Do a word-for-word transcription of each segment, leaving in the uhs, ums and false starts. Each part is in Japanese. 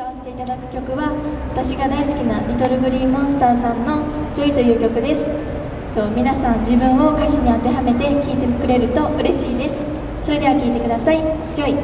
歌わせていただく曲は私が大好きなリトルグリーンモンスターさんの「ジョイ」という曲です。と皆さん自分を歌詞に当てはめて聴いてくれると嬉しいです。それでは聴いてください。ジョイ。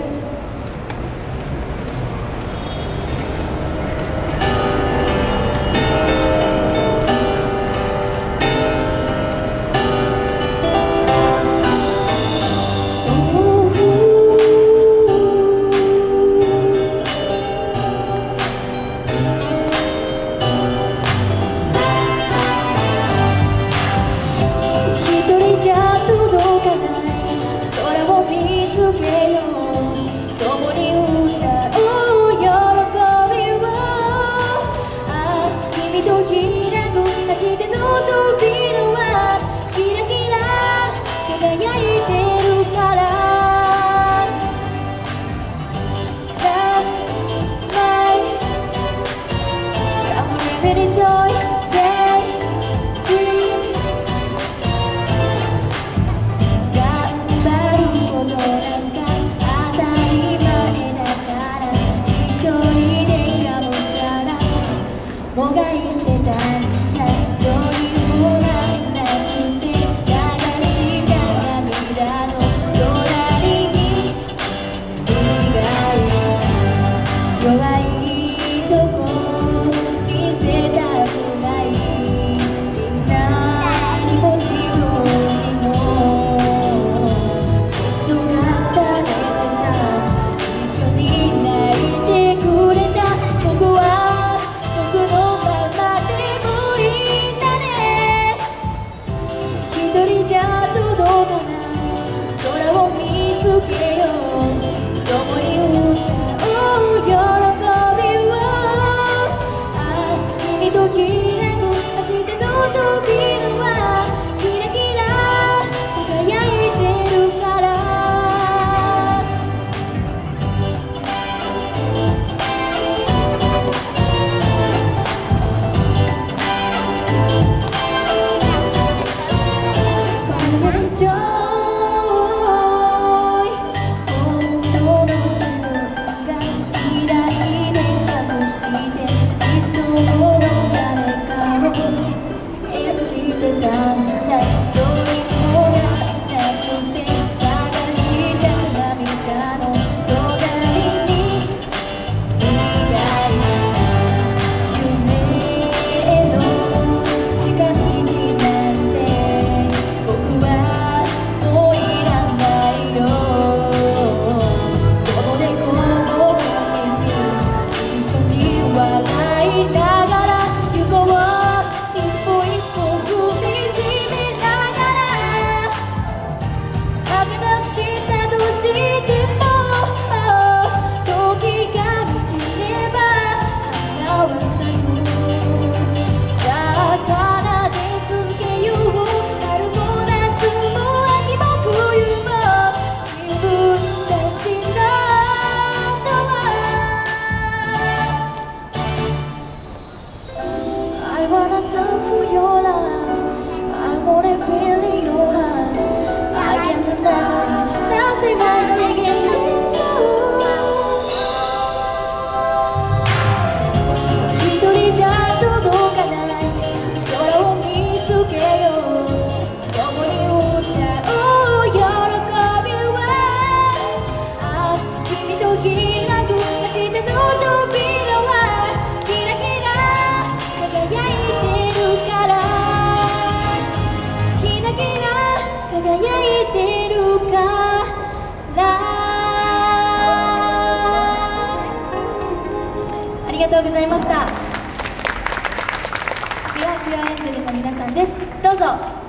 ありがとうございました。次はピュアエンジェルの皆さんです。どうぞ。